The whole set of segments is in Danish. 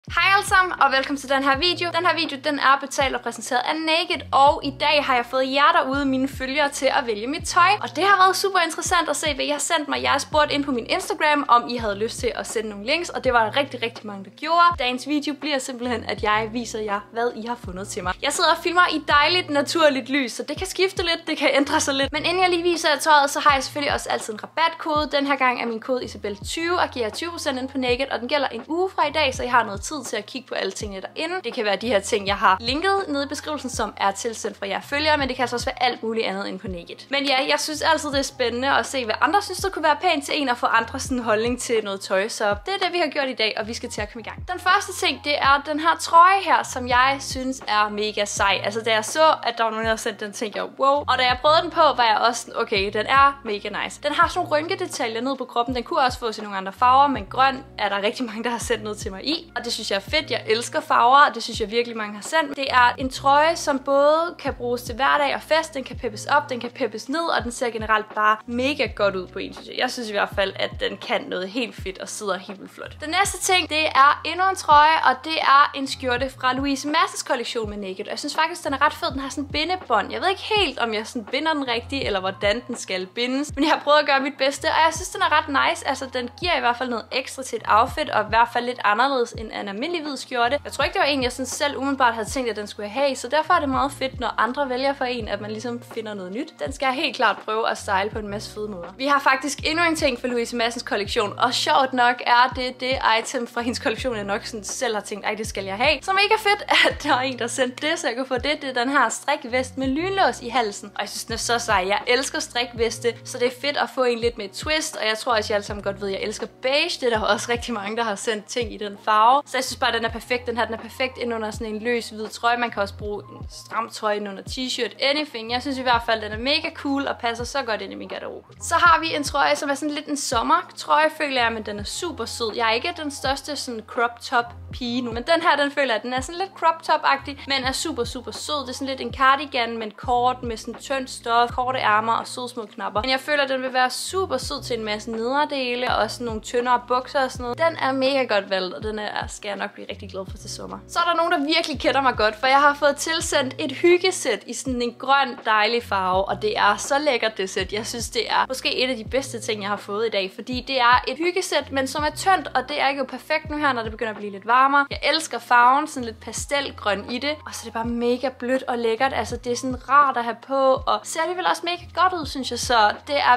Hej alle sammen, og velkommen til den her video. Den her video, den er betalt og præsenteret af Naked, og i dag har jeg fået jer derude, mine følgere, til at vælge mit tøj. Og det har været super interessant at se, hvad I har sendt mig. Jeg har spurgt ind på min Instagram, om I havde lyst til at sende nogle links, og det var der rigtig mange, der gjorde. Dagens video bliver simpelthen, at jeg viser jer, hvad I har fundet til mig. Jeg sidder og filmer i dejligt, naturligt lys, så det kan skifte lidt, det kan ændre sig lidt. Men inden jeg lige viser jer tøjet, så har jeg selvfølgelig også altid en rabatkode. Den her gang er min kode Isabel20 og giver 20% ind på Naked, og den gælder en uge fra i dag, så I har noget tid til at kigge på alle tingene derinde. Det kan være de her ting, jeg har linket nede i beskrivelsen, som er tilsendt fra jer følgere, men det kan altså også være alt muligt andet end på Naked. Men ja, jeg synes altid, det er spændende at se, hvad andre synes, der kunne være pænt til en, og få andre sådan holdning til noget tøj. Så det er det, vi har gjort i dag, og vi skal til at komme i gang. Den første ting, det er den her trøje her, som jeg synes er mega sej. Altså, da jeg så, at der var nogen, der havde sendt den, tænkte jeg, wow. Og da jeg prøvede den på, var jeg også sådan, okay, den er mega nice. Den har sådan nogle rynkedetaljer ned på kroppen. Den kunne også fås i nogle andre farver, men grøn er der rigtig mange, der har sendt noget til mig i. Og det synes jeg er fedt. Jeg elsker farver, og det synes jeg virkelig mange har sendt. Det er en trøje, som både kan bruges til hverdag og fest. Den kan peppes op, den kan peppes ned, og den ser generelt bare mega godt ud på en, synes jeg. Jeg synes i hvert fald, at den kan noget helt fedt og sidder helt vildt flot. Den næste ting, det er endnu en trøje, og det er en skjorte fra Louise Madsens kollektion med Naked. Og jeg synes faktisk, den er ret fed. Den har sådan en bindebånd. Jeg ved ikke helt, om jeg sådan binder den rigtigt, eller hvordan den skal bindes. Men jeg har prøvet at gøre mit bedste, og jeg synes, den er ret nice. Altså, den giver i hvert fald noget ekstra til et outfit, og i hvert fald lidt anderledes end en almindelig hvid skjorte. Jeg tror ikke, det var en, jeg sådan selv umiddelbart havde tænkt, at den skulle have, så derfor er det meget fedt, når andre vælger for en, at man ligesom finder noget nyt. Den skal jeg helt klart prøve at style på en masse fede måder. Vi har faktisk endnu en ting fra Louise Madsens kollektion, og sjovt nok er det item fra hendes kollektion, jeg nok sådan selv har tænkt, ej, det skal jeg have. Så mega fedt, at der er en, der sendte det, så jeg kunne få det. Det er den her strikvest med lynlås i halsen, og jeg synes, den er så sej. Jeg elsker strikveste, så det er fedt at få en lidt med et twist, og jeg tror også, I alle sammen godt ved, at jeg elsker beige. Det er der også rigtig mange, der har sendt ting i den farve, så jeg synes bare, den er perfekt. Den er perfekt ind under sådan en løs hvid trøje. Man kan også bruge en stram trøje ind under t-shirt, anything. Jeg synes i hvert fald, den er mega cool og passer så godt ind i min garderobe. Så har vi en trøje, som er sådan lidt en sommertrøje, føler jeg, men den er super sød. Jeg er ikke den største sådan crop top pige nu, men den her, den føler jeg, den er sådan lidt crop top-agtig, men er super sød. Det er sådan lidt en cardigan, men kort, med sådan tyndt stof, korte ærmer og søde små knapper. Men jeg føler, den vil være super sød til en masse nederdele, og også nogle tyndere bukser og sådan noget. Den er mega godt valgt, og den skal jeg nok blive rigtig glad for til sommer. Så er der nogen, der virkelig kender mig godt, for jeg har fået tilsendt et hyggesæt i sådan en grøn, dejlig farve, og det er så lækkert, det sæt. Jeg synes, det er måske et af de bedste ting, jeg har fået i dag, fordi det er et hyggesæt, men som er tyndt, og det er ikke jo perfekt nu her, når det begynder at blive lidt varmere. Jeg elsker farven, sådan lidt pastelgrøn i det, og så er det bare mega blødt og lækkert. Altså, det er sådan rart at have på, og ser alligevel også mega godt ud, synes jeg, så det er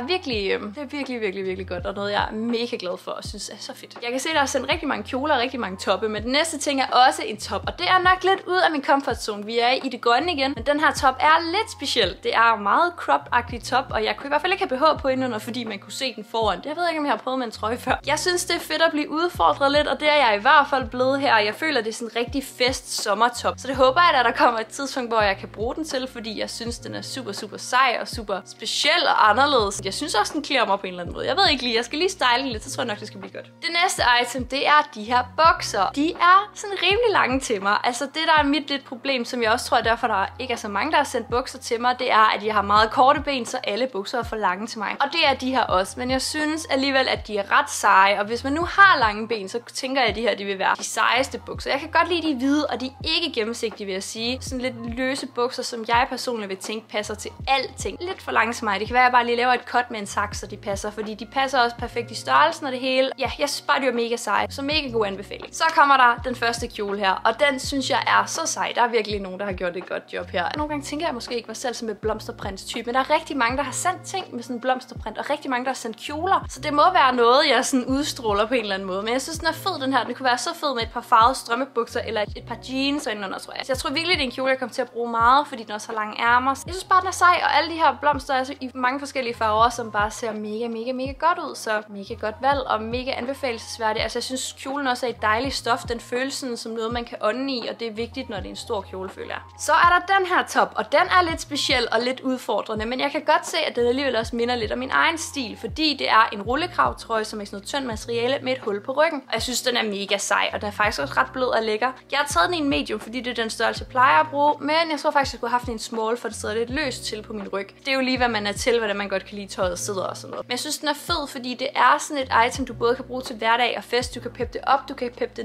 virkelig godt, og noget, jeg er mega glad for, og synes er så fedt. Jeg kan se, der er sendt rigtig mange kjoler og rigtig mange toppe, men den næste ting er også en top, og det er nok lidt ud af min comfort zone. Vi er i det grønne igen, men den her top er lidt speciel. Det er meget crop-agtig top, og jeg kunne i hvert fald ikke have BH på indenunder, fordi man kunne se den foran. Det ved jeg ikke, om jeg har prøvet med en trøje før. Jeg synes, det er fedt at blive udfordret lidt, og det er jeg i hvert fald blevet her. Jeg føler, det er sådan en rigtig fest sommertop. Så det håber jeg, at der kommer et tidspunkt, hvor jeg kan bruge den til, fordi jeg synes, den er super sej og super speciel og anderledes. Jeg synes også, den klæder mig på en eller anden måde. Jeg ved ikke lige, jeg skal lige style lidt, så tror jeg nok, det skal blive godt. Det næste item, det er de her bukser. De er sådan rimelig lange til mig. Altså det, der er mit lidt problem, som jeg også tror, derfor der ikke er så mange, der har sendt bukser til mig, det er, at jeg har meget korte ben, så alle bukser er for lange til mig. Og det er de her også, men jeg synes alligevel, at de er ret seje, og hvis man nu har lange ben, så tænker jeg, at de her, de vil være de sejeste bukser. Jeg kan godt lide de hvide, og de er ikke gennemsigtige, vil jeg sige. Sådan lidt løse bukser, som jeg personligt vil tænke passer til alting. Lidt for lange til mig. Det kan være, at jeg bare lige laver et cut med en saks, så de passer, fordi de passer også perfekt i størrelsen og det hele. Ja, jeg synes bare, de er mega seje, så mega god anbefaling. Så kommer der den første kjole her, og den synes jeg er så sej. Der er virkelig nogen, der har gjort et godt job her. Nogle gange tænker jeg måske ikke var selv som et blomsterprins-type, men der er rigtig mange, der har sendt ting med sådan en blomsterprint, og rigtig mange, der har sendt kjoler. Så det må være noget, jeg sådan udstråler på en eller anden måde. Men jeg synes, den er fed, den her. Den kunne være så fed med et par farvede strømmebukser, eller et par jeans og indenunder, tror jeg. Så jeg tror virkelig, det er en kjole, jeg kommer til at bruge meget, fordi den også har lange ærmer. Jeg synes bare, den er sej, og alle de her blomster er altså i mange forskellige farver, som bare ser mega godt ud. Så mega godt valg, og mega anbefalelsesværdigt. Altså, jeg synes, kjolen også er et dejligt stof. Den føles sådan som noget, man kan ånde i, og det er vigtigt, når det er en stor kjole, føler jeg. Så er der den her top, og den er lidt speciel og lidt udfordrende, men jeg kan godt se, at den alligevel også minder lidt om min egen stil, fordi det er en rullekravtrøje, som er sådan noget tyndt materiale med et hul på ryggen. Og jeg synes, den er mega sej, og den er faktisk også ret blød og lækker. Jeg har taget den i en medium, fordi det er den størrelse, jeg plejer at bruge, men jeg tror faktisk, jeg kunne have haft en small, for det sidder lidt løst til på min ryg. Det er jo lige, hvad man er til, hvordan man godt kan lide tøjet sidder og sådan noget. Men jeg synes, den er fed, fordi det er sådan et item, du både kan bruge til hverdag og fest. Du kan peppe det op, du kan peppe det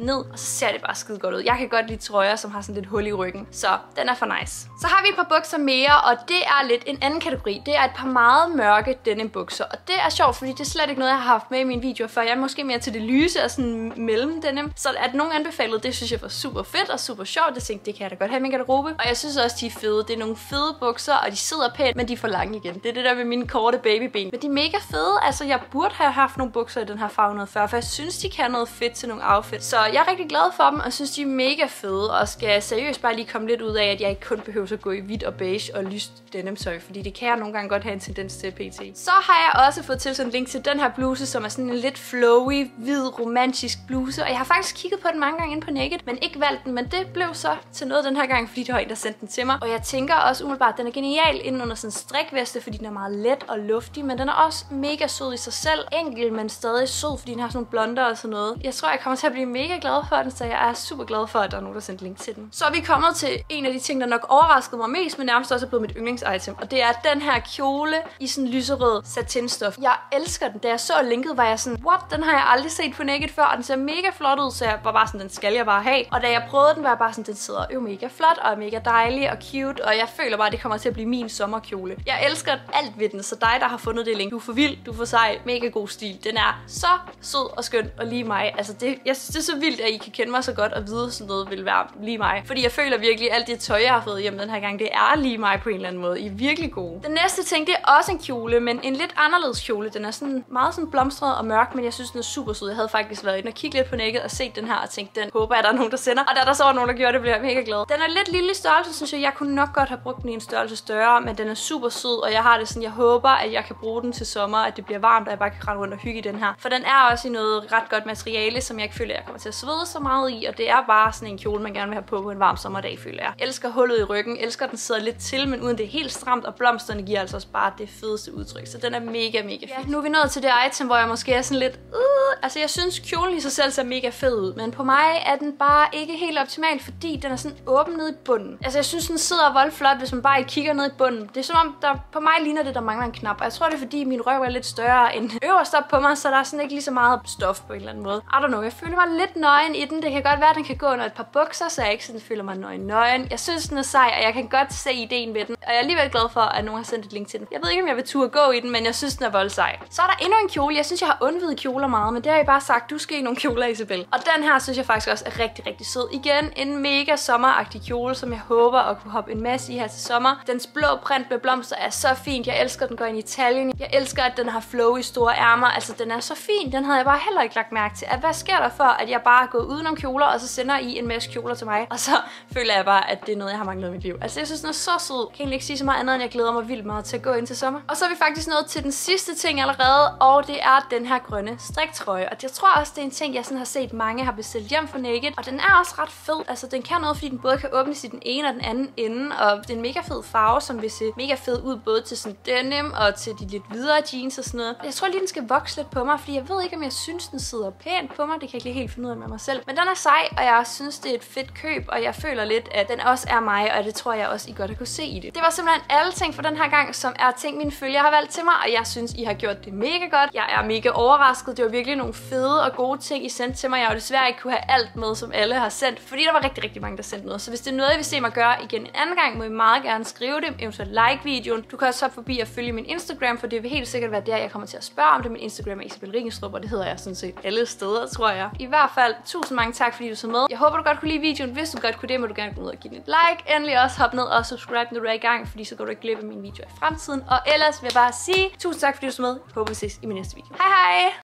ned, og så ser det bare skide godt ud. Jeg kan godt lide trøjer, som har sådan lidt hul i ryggen, så den er for nice. Så har vi et par bukser mere, og det er lidt en anden kategori. Det er et par meget mørke denim bukser, og det er sjovt, fordi det er slet ikke noget, jeg har haft med i mine videoer før. Jeg er måske mere til det lyse og sådan mellem denim. Så at nogen anbefalede, det synes jeg var super fedt og super sjovt. Jeg tænkte, det kan jeg da godt have i min garderobe. Og jeg synes også, de er fede. Det er nogle fede bukser, og de sidder pænt, men de er for lange igen. Det er det der med mine korte babyben. Men de er mega fede. Altså, jeg burde have haft nogle bukser i den her farve 140, for jeg synes, de kan noget fedt til nogle outfits. Så jeg er rigtig glad for dem, og synes, de er mega fede, og skal seriøst bare lige komme lidt ud af, at jeg ikke kun behøver at gå i hvidt og beige og lyst denimtøj, fordi det kan jeg nogle gange godt have en tendens til pt. Så har jeg også fået tilsendt link til den her bluse, som er sådan en lidt flowy, hvid, romantisk bluse, og jeg har faktisk kigget på den mange gange inde på Naked, men ikke valgt den, men det blev så til noget den her gang, fordi det var en, der sendte den til mig. Og jeg tænker også umiddelbart, at den er genial inden under sådan en strikveste, fordi den er meget let og luftig, men den er også mega sød i sig selv. Enkel, men stadig sød, fordi den har sådan nogle blonder og sådan noget. Jeg tror, jeg kommer til at blive mega glad for den, så jeg er super glad for, at der er nogen, der sendte link til den. Så er vi kommet til en af de ting, der nok overraskede mig mest, men nærmest også er blevet mit yndlingsitem, og det er den her kjole i sådan lyserød satinstof. Jeg elsker den. Da jeg så linket, var jeg sådan, what? Den har jeg aldrig set på Naked før, og den ser mega flot ud, så jeg var bare sådan, den skal jeg bare have. Og da jeg prøvede den, var jeg bare sådan, den sidder jo mega flot og er mega dejlig og cute, og jeg føler bare, at det kommer til at blive min sommerkjole. Jeg elsker alt ved den, så dig, der har fundet det link, du er for vild, du er for sej, mega god stil. Den er så sød og skøn og lige mig. Altså jeg synes, det er så vildt, at I kan kende mig så godt og vide, sådan noget vil være lige mig. Fordi jeg føler virkelig, at alt det tøj, jeg har fået hjem den her gang, det er lige mig på en eller anden måde. I er virkelig gode. Den næste ting, det er også en kjole, men en lidt anderledes kjole. Den er sådan meget sådan blomstret og mørk, men jeg synes, den er super sød. Jeg havde faktisk været inde og kigge lidt på Naked og set den her og tænkt, den håber jeg, der er nogen, der sender. Og da der så var nogen, der gjorde det, blev jeg mega glad. Den er lidt lille i størrelse, synes jeg. Jeg kunne nok godt have brugt den i en størrelse større, men den er super sød, og jeg har det sådan, jeg håber, at jeg kan bruge den til sommer, at det bliver varmt, og jeg bare kan rende rundt og hygge i den her. For den er også i noget ret godt materiale, som jeg ikke føler, jeg kommer til at svede så meget i, og det er bare sådan en kjole, man gerne vil have på en varm sommerdag, føler jeg. Elsker hullet i ryggen, elsker den sidder lidt til, men uden det er helt stramt, og blomsterne giver altså også bare det fedeste udtryk, så den er mega fed. Ja, nu er vi nået til det item, hvor jeg måske er sådan lidt, altså jeg synes kjolen i sig selv ser mega fed ud, men på mig er den bare ikke helt optimal, fordi den er sådan åben ned i bunden. Altså jeg synes, den sidder voldflot, hvis man bare kigger ned i bunden. Det er som om, der på mig ligner det, der mangler en knap, og jeg tror, det er fordi min røv er lidt større end øverst op på mig, så der er sådan ikke lige så meget stof på en eller anden måde. I don't know, jeg føler mig lidt nøgen i den. Det kan godt være, at den kan gå under et par bukser, så jeg ikke sådan føler mig nøgen. Jeg synes, den er sej, og jeg kan godt se ideen ved den, og jeg er alligevel glad for, at nogen har sendt et link til den. Jeg ved ikke, om jeg vil turde gå i den, men jeg synes, den er voldsej. Så er der endnu en kjole. Jeg synes, jeg har undvidet kjoler meget, men det har jeg bare sagt, du skal i nogle kjoler, Isabel. Og den her synes jeg faktisk også er rigtig, rigtig sød. Igen, en mega sommeragtig kjole, som jeg håber at kunne hoppe en masse i her til sommer. Dens blå print med blomster er så fint. Jeg elsker den går ind i Italien. Jeg elsker, at den har flow i store ærmer. Altså, den er så fin. Den havde jeg bare heller ikke lagt mærke til. Hvad sker der for, at jeg bare er gået udenom kjoler, og så sender I en masse kjoler til mig? Og så føler jeg bare, at det er noget, jeg har manglet i mit liv. Altså, jeg synes, den er så sød. Jeg kan egentlig ikke sige så meget andet, end jeg glæder mig vildt meget til at gå ind til sommer. Og så er vi faktisk nået til den sidste ting allerede, og det er den her grønne striktrøje. Og jeg tror også, det er en ting, jeg sådan har set mange har bestilt hjem fra Naked. Og den er også ret fed. Altså, den kan noget, fordi den både kan åbnes i den ene og den anden ende. Og det er en mega fed farve, som vil se mega fed ud, både til sådan denim og til de lidt videre jeans og sådan noget. Jeg tror lige, den skal vokse lidt på mig, fordi jeg ved ikke, om jeg synes, den sidder pænt på mig. Det kan jeg ikke lige helt finde ud af med mig selv. Men den er sej, og jeg synes, det er et fedt køb, og jeg føler lidt, at den også er mig, og det tror jeg også, I godt har kunne se i det. Det var simpelthen alle ting for den her gang, som er ting, mine følgere har valgt til mig, og jeg synes, I har gjort det mega godt. Jeg er mega overrasket. Det var virkelig nogle fede og gode ting, I sendte til mig. Jeg har jo desværre ikke kunne have alt med, som alle har sendt, fordi der var rigtig, rigtig mange, der sendte noget. Så hvis det er noget, I vil se mig gøre igen en anden gang, må I meget gerne skrive det, eventuelt like videoen. Du kan også hoppe forbi og følge min Instagram, for det vil helt sikkert være der, jeg kommer til at spørge om det. Min Instagram er Isabel Ringestrup, og det hedder jeg sådan set alle steder, tror jeg. I hvert fald, tusind mange tak, fordi du så med. Jeg håber, du godt kunne lide videoen. Hvis du godt kunne det, må du gerne gå ned og give den et like. Endelig også hop ned og subscribe, når du er i gang, fordi så går du ikke glip af mine videoer i fremtiden. Og ellers vil jeg bare sige tusind tak, fordi du så med. Jeg håber, vi ses i min næste video. Hej hej!